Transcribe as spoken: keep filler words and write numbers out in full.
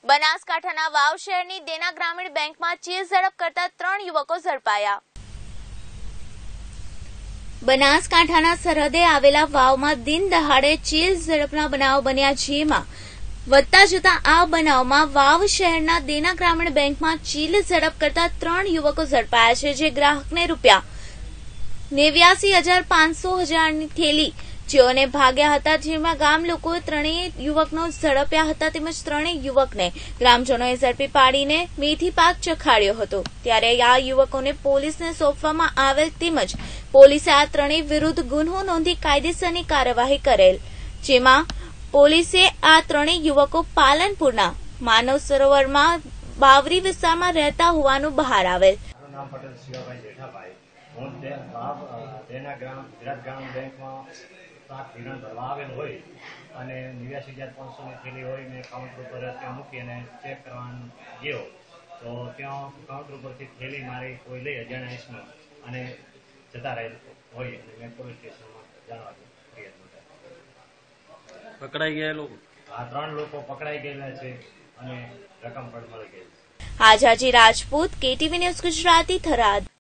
બનાસકાંઠાના વાવ શહેરની દેના ગ્રામીણ બેંકમાં ચીલ ઝડપ કરતા ત્રણ યુવકો ઝડપાયા। બનાસકાંઠાના સરહદે આવેલા વાવમાં દિન દહાડે ચીલ ઝડપના બનાવ બન્યા, જેમાં વધતા જતા આ બનાવમાં વાવ શહેરના દેના ગ્રામીણ બેંકમાં ચીલ ઝડપ કરતા ત્રણ યુવકો ઝડપાયા છે, જે ગ્રાહકને રૂપિયા નેવ્યાસી હજાર પાંચસો હજારની થેલી જેઓને ભાગ્યા હતા, જેમાં ગામ લોકોએ ત્રણેય યુવકનો ઝડપ્યા હતા, તેમજ ત્રણેય યુવકને ગ્રામજનોએ ઝડપી પાડીને મેથી પાક ચખાડ્યો હતો। ત્યારે આ યુવકોને પોલીસને સોંપવામાં આવેલ, તેમજ પોલીસે આ ત્રણેય વિરુદ્ધ ગુન્હો નોંધી કાયદેસરની કાર્યવાહી કરેલ, જેમાં પોલીસે આ ત્રણેય યુવકો પાલનપુરના માનવ સરોવરમાં બાવરી વિસ્તારમાં રહેતા હોવાનું બહાર આવેલ। હું તેના ગ્રામ ગુજરાત ગ્રામીણ બેંકમાં સાત ધિરાણ ભરવા આવેલ હોય અને નેવ્યાસી હજાર પાંચસોની થેલી હોય મેં કાઉન્ટર ઉપર ત્યાં મૂકી અને ચેક કરવાનું ગયો તો ત્યાં કાઉન્ટર ઉપરથી થેલી મારી કોઈ લઈ અજાણ્યા ઇસમો અને જતા રહેલ હોય અને મેં પોલીસ સ્ટેશનમાં જાણવા ફરિયાદ પકડાઈ ગયા લોકો આ ત્રણ લોકો પકડાઈ ગયેલા છે અને રકમ પણ મળી ગઈ। Aazaji Rajput, KTV news Gujarati, Tharad.